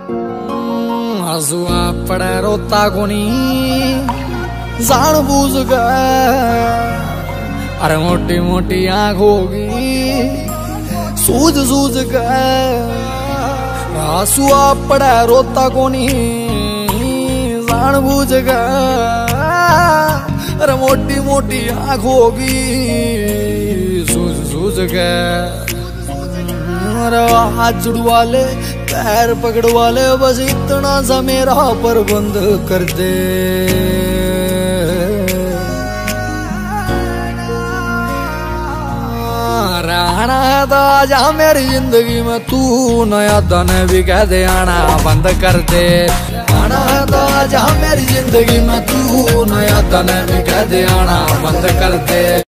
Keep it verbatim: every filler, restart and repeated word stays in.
हंसुआ पड़े रोता कोनी जान बूझ गए। अरे मोटी मोटी आंख होगी सूझ सूझ गए। हंसुआ पड़े रोता कोनी जान बूझ गए। अरे मोटी मोटी आंख होगी सूझ सूझ गए। अरे हाथ जुड़वा ले पैर पकड़वा ले बस इतना सा मेरा प्रबंध कर दे। रहना है तो आजा मेरी जिंदगी में तू नया धन भी कह दे आना बंद कर दे। आना है तो आजा मेरी जिंदगी में तू नया धन भी कह दे आना बंद कर दे।